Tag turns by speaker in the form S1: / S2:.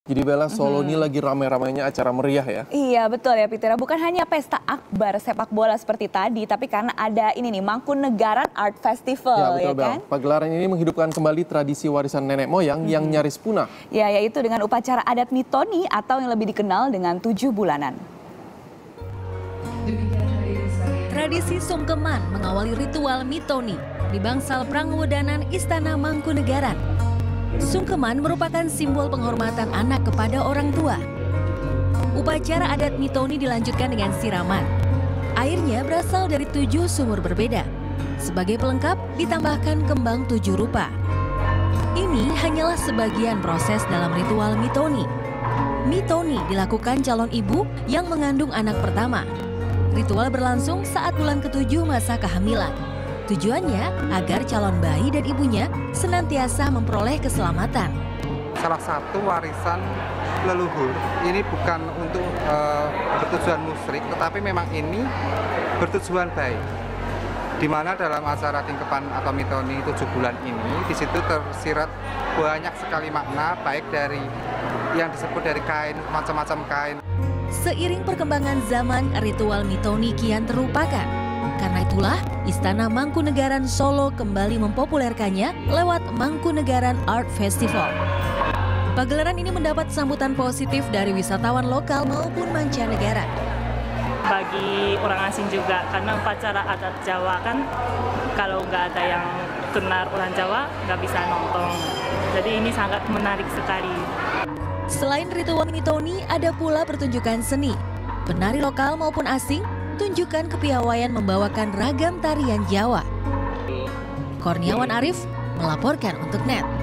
S1: Jadi Bella, Solo ini lagi ramai-ramainya acara meriah ya?
S2: Iya betul ya Fitira, bukan hanya pesta akbar sepak bola seperti tadi, tapi karena ada ini nih Mangkunegaran Art Festival
S1: Ya betul,
S2: kan?
S1: Pagelaran ini menghidupkan kembali tradisi warisan nenek moyang yang nyaris punah.
S2: Ya, yaitu dengan upacara adat Mitoni atau yang lebih dikenal dengan 7 bulanan.
S3: Tradisi sungkeman mengawali ritual Mitoni di bangsal Prangwedanan Istana Mangkunegaran. Sungkeman merupakan simbol penghormatan anak kepada orang tua. Upacara adat Mitoni dilanjutkan dengan siraman. Airnya berasal dari 7 sumur berbeda. Sebagai pelengkap ditambahkan kembang 7 rupa. Ini hanyalah sebagian proses dalam ritual Mitoni. Mitoni dilakukan calon ibu yang mengandung anak pertama. Ritual berlangsung saat bulan ke-7 masa kehamilan. Tujuannya agar calon bayi dan ibunya senantiasa memperoleh keselamatan.
S4: Salah satu warisan leluhur, ini bukan untuk bertujuan musyrik, tetapi memang ini bertujuan baik. Di mana dalam acara tingkepan atau Mitoni 7 bulan ini, di situ tersirat banyak sekali makna, baik dari yang disebut dari kain, macam-macam kain.
S3: Seiring perkembangan zaman, ritual Mitoni kian terlupakan. Karena itulah, Istana Mangkunegaran Solo kembali mempopulerkannya lewat Mangkunegaran Art Festival. Pagelaran ini mendapat sambutan positif dari wisatawan lokal maupun mancanegara.
S5: Bagi orang asing juga, karena upacara adat Jawa kan, kalau nggak ada yang kenal orang Jawa, nggak bisa nonton. Jadi ini sangat menarik sekali.
S3: Selain ritual Mitoni, ada pula pertunjukan seni. Penari lokal maupun asing tunjukkan kepiawaian membawakan ragam tarian Jawa. Kurniawan Arif melaporkan untuk NET.